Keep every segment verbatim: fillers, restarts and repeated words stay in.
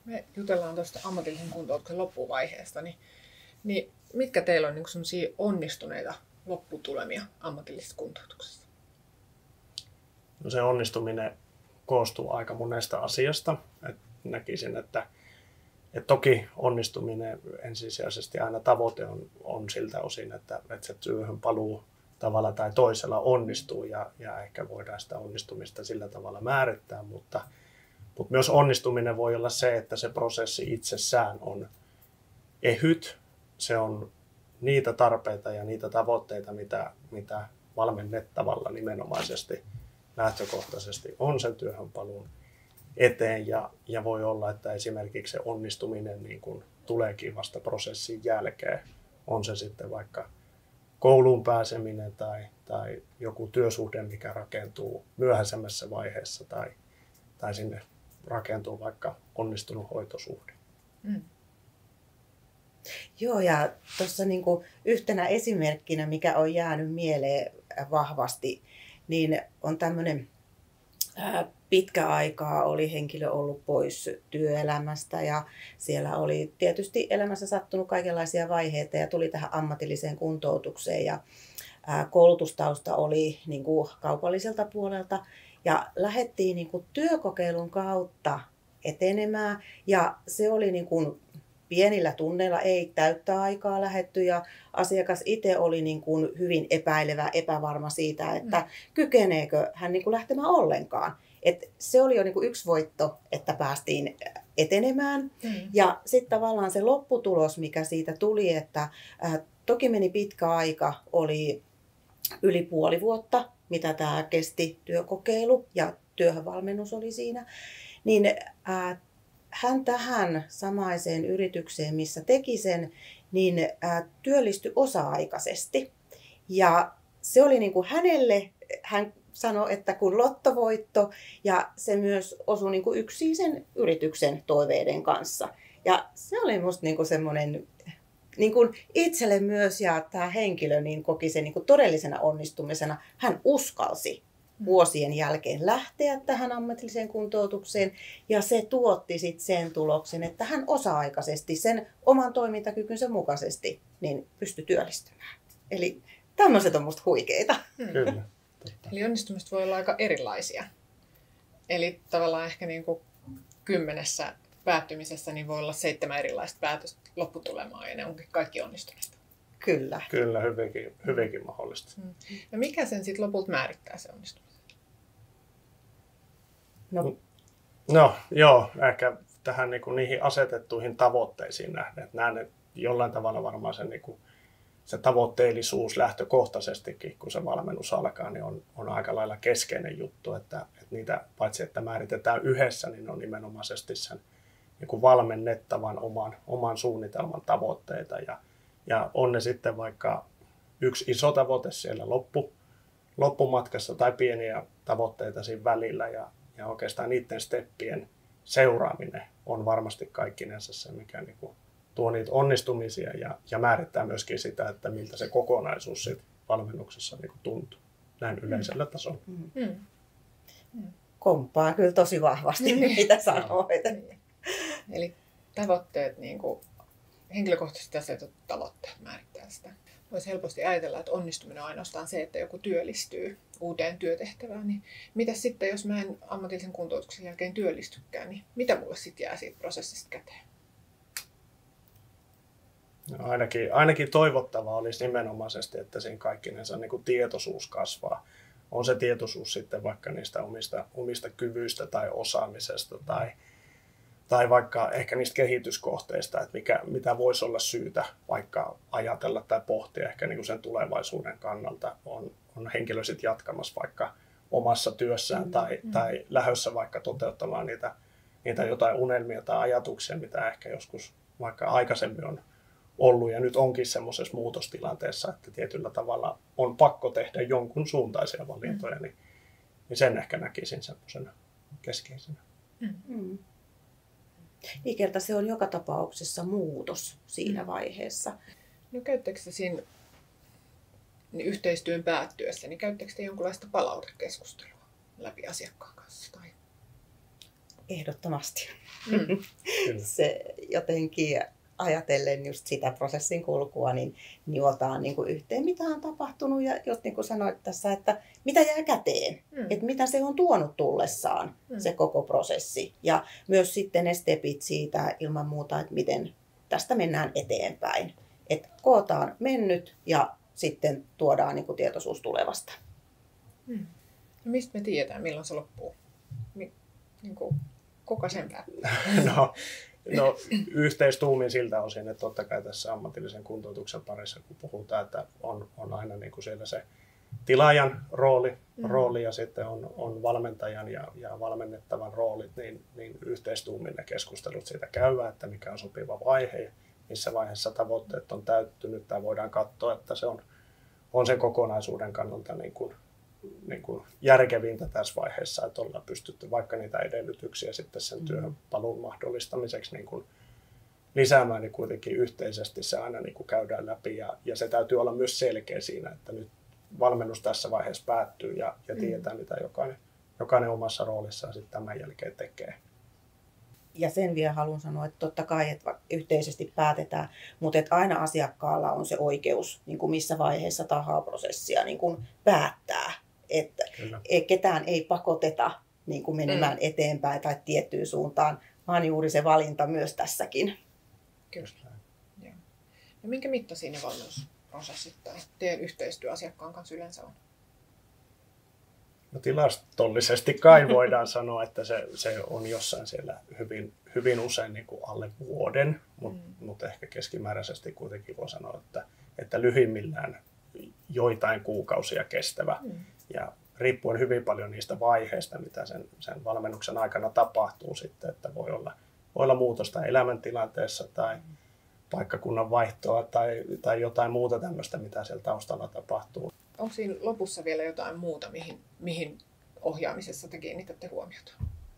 Me jutellaan tuosta ammatillisen kuntoutuksen loppuvaiheesta, niin, niin mitkä teillä on niin sellaisia onnistuneita lopputulemia ammatillisessa kuntoutuksessa? No se onnistuminen koostuu aika monesta asiasta. Et näkisin, että, että toki onnistuminen ensisijaisesti aina tavoite on, on siltä osin, että, että se työhön paluu tavalla tai toisella onnistuu ja, ja ehkä voidaan sitä onnistumista sillä tavalla määrittää, mutta, mutta myös onnistuminen voi olla se, että se prosessi itsessään on ehyt. Se on niitä tarpeita ja niitä tavoitteita, mitä, mitä valmennettavalla nimenomaisesti lähtökohtaisesti on sen työhön paluun eteen ja, ja voi olla, että esimerkiksi se onnistuminen niin kuin tuleekin vasta prosessin jälkeen. On se sitten vaikka kouluun pääseminen tai, tai joku työsuhde, mikä rakentuu myöhäisemmässä vaiheessa tai, tai sinne rakentuu vaikka onnistunut hoitosuhde. Mm. Joo, ja tuossa niinku yhtenä esimerkkinä, mikä on jäänyt mieleen vahvasti, niin on tämmöinen pitkä aikaa oli henkilö ollut pois työelämästä ja siellä oli tietysti elämässä sattunut kaikenlaisia vaiheita ja tuli tähän ammatilliseen kuntoutukseen ja koulutustausta oli niin kuin kaupalliselta puolelta ja lähdettiin niin kuin työkokeilun kautta etenemään ja se oli niin kuin pienillä tunneilla, ei täyttä aikaa lähetty ja asiakas itse oli niin kuin hyvin epäilevä, epävarma siitä, että mm. kykeneekö hän niin kuin lähtemään ollenkaan. Et se oli jo niin kuin yksi voitto, että päästiin etenemään. Mm. Ja sitten tavallaan se lopputulos, mikä siitä tuli, että äh, toki meni pitkä aika, oli yli puoli vuotta, mitä tämä kesti työkokeilu ja työhönvalmennus oli siinä, niin äh, hän tähän samaiseen yritykseen, missä teki sen, niin äh, työllistyi osa-aikaisesti. Ja se oli niin kuin hänelle, hän sanoi, että kun lottovoitto, ja se myös osui niin kuin yksin sen yrityksen toiveiden kanssa. Ja se oli musta niin kuin semmoinen, niin kuin itselle myös, ja tämä henkilö niin koki sen niin kuin todellisena onnistumisena. Hän uskalsi vuosien jälkeen lähteä tähän ammatilliseen kuntoutukseen ja se tuotti sitten sen tuloksen, että hän osa-aikaisesti sen oman toimintakykynsä mukaisesti niin pystyi työllistymään. Eli tämmöiset on musta huikeita. Hmm. Kyllä. Totta. Eli onnistumista voi olla aika erilaisia. Eli tavallaan ehkä niin kuin kymmenessä päättymisessä niin voi olla seitsemän erilaista päätöstä lopputulemaa ja ne onkin kaikki onnistuneita. Kyllä. Kyllä, hyvinkin, hyvinkin mahdollista. Hmm. No mikä sen sitten lopulta määrittää se onnistumisen? No. no joo, ehkä tähän niin kuin niihin asetettuihin tavoitteisiin nähden. Että näen, että jollain tavalla varmaan se, niin kuin, se tavoitteellisuus lähtökohtaisestikin, kun se valmennus alkaa, niin on, on aika lailla keskeinen juttu. Että, että niitä paitsi että määritetään yhdessä, niin on nimenomaisesti sen niin kuin valmennettavan oman, oman suunnitelman tavoitteita. Ja, ja on ne sitten vaikka yksi iso tavoite siellä loppu, loppumatkassa tai pieniä tavoitteita siinä välillä. Ja, Ja oikeastaan niiden steppien seuraaminen on varmasti kaikkinensa se, mikä niin kuin tuo niitä onnistumisia ja, ja määrittää myöskin sitä, että miltä se kokonaisuus sit valmennuksessa niin kuin tuntuu näin yleisellä tasolla. Mm. Mm. Mm. Komppaan kyllä tosi vahvasti, mitä sanoit. Eli tavoitteet, niin kuin henkilökohtaisesti asetut tavoitteet määrittää sitä. Voisi helposti ajatella, että onnistuminen on ainoastaan se, että joku työllistyy uuteen työtehtävään. Niin mitä sitten, jos mä en ammatillisen kuntoutuksen jälkeen työllistykään, niin mitä mulle sitten jää siitä prosessista käteen? No ainakin, ainakin toivottavaa olisi nimenomaisesti, että siinä kaikkinensa niin kuin tietoisuus kasvaa. On se tietoisuus sitten vaikka niistä omista, omista kyvyistä tai osaamisesta tai Tai vaikka ehkä niistä kehityskohteista, että mikä, mitä voisi olla syytä vaikka ajatella tai pohtia ehkä niin kuin sen tulevaisuuden kannalta. On, on henkilö sitten jatkamassa vaikka omassa työssään mm, tai, mm. tai lähdössä vaikka toteuttamaan niitä, niitä jotain unelmia tai ajatuksia, mitä ehkä joskus vaikka aikaisemmin on ollut. Ja nyt onkin semmoisessa muutostilanteessa, että tietyllä tavalla on pakko tehdä jonkun suuntaisia valintoja, mm. niin, niin sen ehkä näkisin semmoisena keskeisenä. Mm. Mm. Ikeltä se on joka tapauksessa muutos siinä vaiheessa. No käyttäkö te siinä niin yhteistyön päättyessä, niin käyttäkö te jonkinlaista palautekeskustelua läpi asiakkaan kanssa? Tai? Ehdottomasti. Mm. Se jotenkin ajatellen just sitä prosessin kulkua, niin niotaan niin kuin yhteen, mitä on tapahtunut ja just niin kuin sanoit tässä, että mitä jää käteen, Mm. että mitä se on tuonut tullessaan, Mm. se koko prosessi. Ja myös sitten ne stepit siitä ilman muuta, että miten tästä mennään eteenpäin. Että kootaan mennyt ja sitten tuodaan niin kuin tietoisuus tulevasta. Mm. No mistä me tiedetään, milloin se loppuu? Mi- niin kuin, kuka sen päättää? No, no yhteistuumin siltä osin, että totta kai tässä ammatillisen kuntoutuksen parissa, kun puhutaan, että on, on aina niin kuin siellä se tilaajan rooli, mm. rooli ja sitten on, on valmentajan ja, ja valmennettavan roolit, niin, niin yhteistuumin ne keskustelut siitä käydään, että mikä on sopiva vaihe, missä vaiheessa tavoitteet on täyttynyt, tai voidaan katsoa, että se on, on sen kokonaisuuden kannalta niin kuin, niin kuin järkevintä tässä vaiheessa, että ollaan pystytty vaikka niitä edellytyksiä sitten sen työn paluun mahdollistamiseksi niin kuin lisäämään, niin kuitenkin yhteisesti se aina niin kuin käydään läpi, ja, ja se täytyy olla myös selkeä siinä, että nyt valmennus tässä vaiheessa päättyy ja, ja tiedetään, mitä jokainen, jokainen omassa roolissaan sitten tämän jälkeen tekee. Ja sen vielä haluan sanoa, että totta kai että yhteisesti päätetään, mutta että aina asiakkaalla on se oikeus niin kuin missä vaiheessa tahansa prosessia niin kuin päättää. Että ketään ei pakoteta niin kuin menemään mm. eteenpäin tai tiettyyn suuntaan, vaan juuri se valinta myös tässäkin. Kyllä. Joo. No minkä mittaisia ne valmennusprosessit tai teidän yhteistyö asiakkaan kanssa yleensä on? No tilastollisesti kai voidaan sanoa, että se, se on jossain siellä hyvin, hyvin usein niin kuin alle vuoden, mutta mm. mut ehkä keskimääräisesti kuitenkin voi sanoa, että, että lyhimmillään joitain kuukausia kestävä. Mm. Ja riippuen hyvin paljon niistä vaiheista, mitä sen, sen valmennuksen aikana tapahtuu sitten, että voi olla, voi olla muutosta elämäntilanteessa tai mm. paikkakunnan vaihtoa tai, tai jotain muuta tämmöistä, mitä siellä taustalla tapahtuu. Onko siinä lopussa vielä jotain muuta, mihin, mihin ohjaamisessa te kiinnitätte huomiota?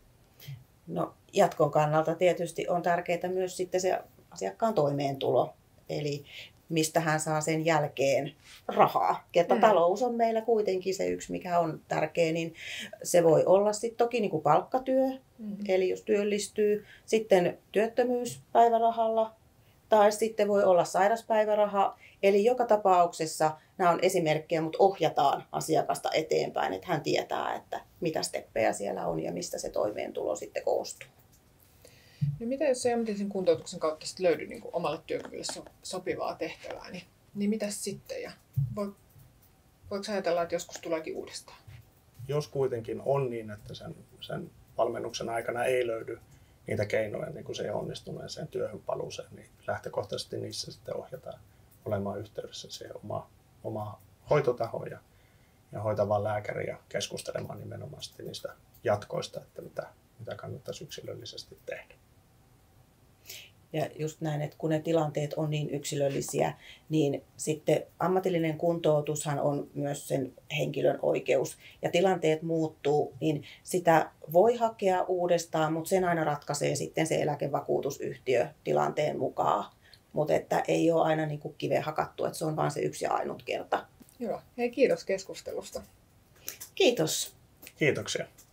No, jatkon kannalta tietysti on tärkeää myös sitten se asiakkaan toimeentulo. Eli mistä hän saa sen jälkeen rahaa. Että mm. talous on meillä kuitenkin se yksi, mikä on tärkeä, niin se voi olla sitten toki niin kuin palkkatyö, mm. eli jos työllistyy, sitten työttömyyspäivärahalla, tai sitten voi olla sairaspäiväraha. Eli joka tapauksessa nämä on esimerkkejä, mutta ohjataan asiakasta eteenpäin, että hän tietää, että mitä steppejä siellä on ja mistä se toimeentulo sitten koostuu. No mitä jos ei ammatillisen kuntoutuksen kautta sitten löydy niin kuin omalle työkyvylle so- sopivaa tehtävää, niin, niin mitäs sitten? Ja voi, voiko ajatella, että joskus tuleekin uudestaan? Jos kuitenkin on niin, että sen, sen valmennuksen aikana ei löydy niitä keinoja niin kuin se onnistuneeseen työhön paluuseen, niin lähtökohtaisesti niissä sitten ohjataan olemaan yhteydessä siihen omaan oma hoitotahoon ja, ja hoitavaan lääkäriin ja keskustelemaan nimenomaan niistä jatkoista, että mitä, mitä kannattaisi yksilöllisesti tehdä. Ja just näin, että kun ne tilanteet on niin yksilöllisiä, niin sitten ammatillinen kuntoutushan on myös sen henkilön oikeus. Ja tilanteet muuttuu, niin sitä voi hakea uudestaan, mutta sen aina ratkaisee sitten se eläkevakuutusyhtiö tilanteen mukaan. Mutta että ei ole aina niin kuin kiveen hakattu, että se on vain se yksi ja ainut kerta. Joo. Hei, kiitos keskustelusta. Kiitos. Kiitoksia.